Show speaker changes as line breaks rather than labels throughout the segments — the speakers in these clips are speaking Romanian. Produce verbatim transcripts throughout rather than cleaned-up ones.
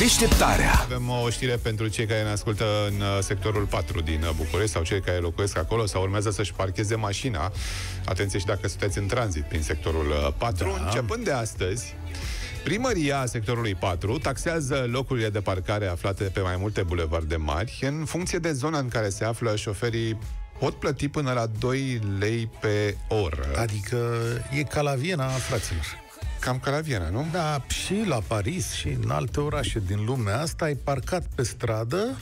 Deșteptarea.
Avem o știre pentru cei care ne ascultă în sectorul patru din București sau cei care locuiesc acolo sau urmează să-și parcheze mașina. Atenție și dacă sunteți în tranzit prin sectorul patru. Da. Începând de astăzi, primăria sectorului patru taxează locurile de parcare aflate pe mai multe bulevarde mari în funcție de zona în care se află. Șoferii pot plăti până la doi lei pe oră.
Adică e ca la Viena, fraților.
Cam ca la Viena, nu?
Da, și la Paris și în alte orașe din lumea asta ai parcat pe stradă,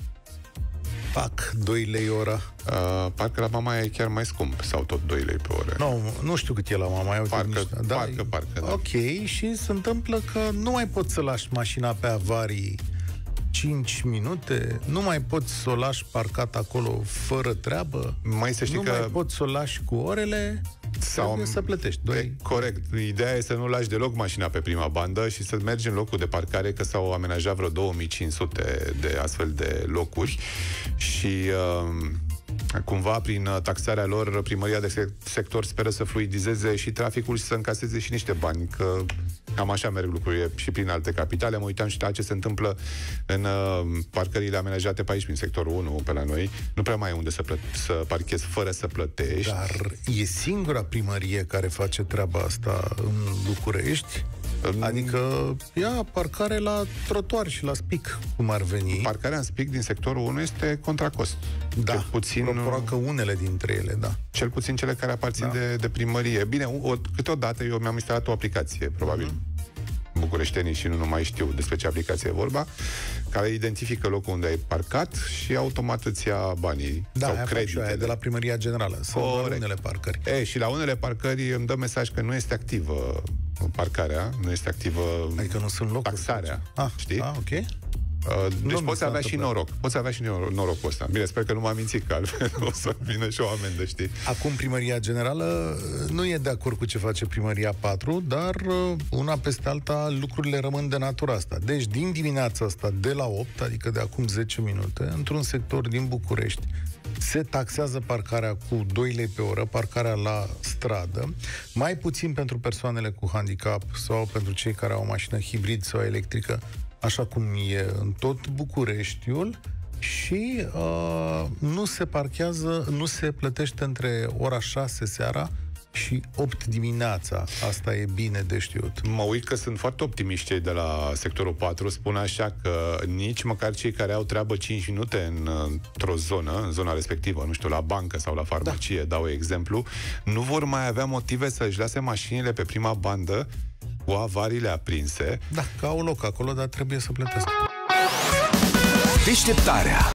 pac, doi lei ora.
Uh, parcă la Mamaia e chiar mai scump, sau tot doi lei pe oră.
Nu, nu știu cât e la Mamaia.
Parcă,
niște, da,
parcă, parcă, da.
Ok, și se întâmplă că nu mai poți să lași mașina pe avarii cinci minute, nu mai poți să o lași parcat acolo fără treabă,
mai să știi
nu
că...
mai poți să o lași cu orele, sau trebuie să plătești.
E corect. Ideea e să nu lași deloc mașina pe prima bandă și să mergi în locul de parcare, că s-au amenajat vreo două mii cinci sute de astfel de locuri și uh, cumva prin taxarea lor primăria de sector speră să fluidizeze și traficul și să încaseze și niște bani, că cam așa merg lucrurile și prin alte capitale. Mă uitam și la ce se întâmplă în uh, parcările amenajate pe aici, prin sectorul unu, pe la noi. Nu prea mai e unde să, plă- să parchezi fără să plătești.
Dar e singura primărie care face treaba asta în București? Um, adică ia parcare la trotuar și la spic, cum ar veni.
Parcarea în spic din sectorul unu este contra cost.
Da,
cel puțin,
că unele dintre ele, da.
Cel puțin cele care aparțin da. de, de primărie. Bine, o, câteodată eu mi-am instalat o aplicație, probabil. Mm-hmm. Bucureștenii și nu numai știu despre ce aplicație e vorba, care identifică locul unde ai parcat și automat îți ia banii
da,
sau creditele.
De la Primăria Generală. Sau la unele parcări.
E, și la unele parcări îmi dă mesaj că nu este activă parcarea, nu este activă
adică nu sunt locuri.
Taxarea.
Ah,
știi?
Ah, ok.
Uh, deci nu poți avea și noroc. Poți avea și norocul ăsta. Bine, sper că nu m-am mințit, că altfel o să vină și o amendă, știi?
Acum Primăria Generală nu e de acord cu ce face Primăria patru, dar una peste alta lucrurile rămân de natura asta. Deci din dimineața asta, de la opt, adică de acum zece minute, într-un sector din București, se taxează parcarea cu doi lei pe oră, parcarea la stradă, mai puțin pentru persoanele cu handicap sau pentru cei care au o mașină hibrid sau electrică, așa cum e în tot Bucureștiul, și uh, nu se parchează, nu se plătește între ora șase seara și opt dimineața. Asta e bine de știut.
Mă uit că sunt foarte optimiști cei de la sectorul patru. Spun așa că nici măcar cei care au treabă cinci minute în, într-o zonă, în zona respectivă, nu știu, la bancă sau la farmacie, da. dau exemplu, nu vor mai avea motive să-și lase mașinile pe prima bandă cu avariile aprinse.
Da, că au loc acolo, dar trebuie să plătesc.
Deșteptarea.